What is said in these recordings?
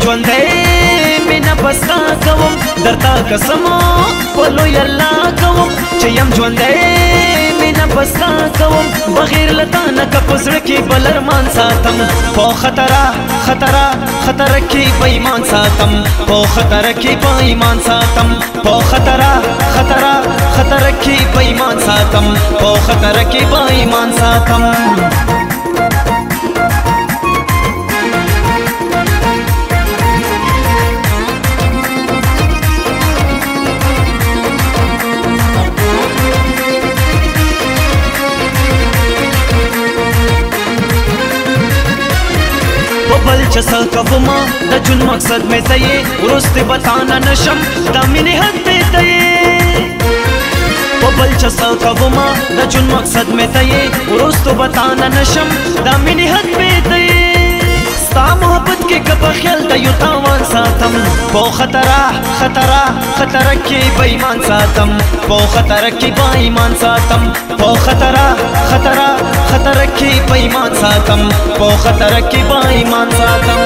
ژوندی مینا پستا کوم درتا قسم پلو یلا کوم چې یم ژوندی مینا پستا کوم بغیر لتا نه کپزړه کې بلرمان ساتم په خطره خطره خطر کې بېمان ساتم په خطر کې بېمان ساتم په خطره خطره خطر کې بېمان ساتم په خطر کې بېمان ساتم بل چسا کوما د جون مقصد میں ته ورست بتانا نشم دا مینه حد ته بل چسا کوما د جون مقصد میں ته ورست بتانا نشم دا مینه حد ته ستا محبت کې کب خیال د یو تاوان ساتم په خطره خطره خطر کې بېمان ساتم په خطر کې بېمان ساتم په خطره خطره خطر کې بېمان ساتم په خطر کې بېمان ساتم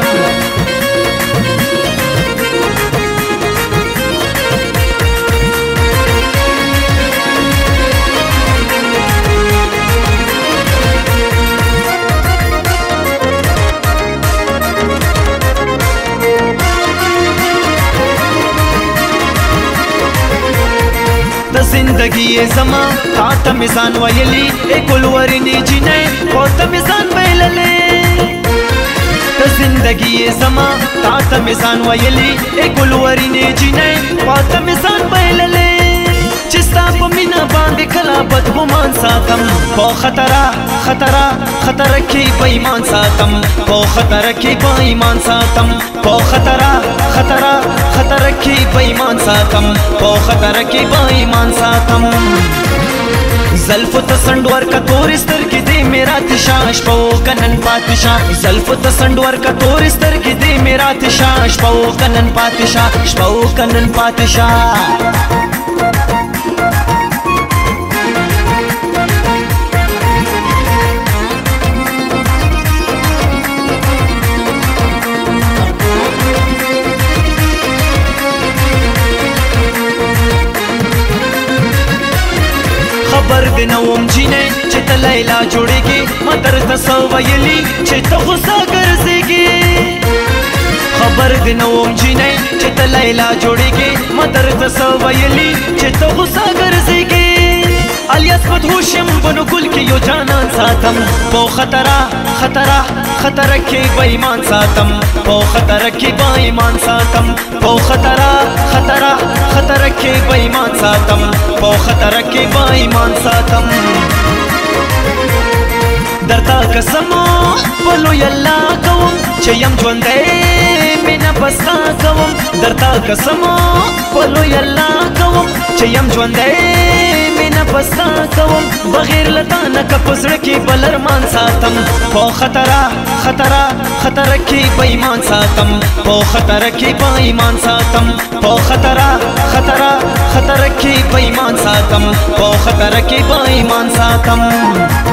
زندگی زما تا ته میزان ویلی اکل ورنی جنې او ته میزان ویللې ته زندگی زما تا ته میزان ویلی اکل ورنی جنې او ته میزان ویللې چې ستا په مینا باندې کلا بدګمان ساتم په خطره خطره خطر کې بېمان ساتم په خطر کې بېمان ساتم په خطره خطره خطر کې بېمان ساتم په خطر کې بېمان ساتم زلف تسندور کا تورستر کې دې میرا تشاش پو کنن پاتشا زلف تسندور کا تورستر کې دې میرا تشاش پو کنن پاتشا پو کنن پاتشا خبر دې نه وم جینې چې ته لیلا جوړېږې ما درته څه ویلي چې ته غوسه ګرځېږې خبر دې نه وم جینې چې ته لیلا جوړېږې ما درته څه ویلي چې ته غوسه ګرځېږې الیاس مدهوش یم بنو ګل کې یو جانان ساتم په خطره خطره خطر کې بېمان ساتم په خطر کې بېمان ساتم په خطره خطره خطر کې بېمان ساتم په خطر کې بېمان ساتم درتا قسم پلو یلا کوم چې یم ژوندی مینا پستا کوم درتا قسم پلو یلا کوم چې یم ژوندی مینا پستا کوم بغیر لتا نه کپزړه کې بلرمان ساتم په خطره خطره خطر کې بېمان ساتم په خطر کې بېمان ساتم په خطره خطره خطر کې بېمان ساتم په خطر کې بېمان ساتم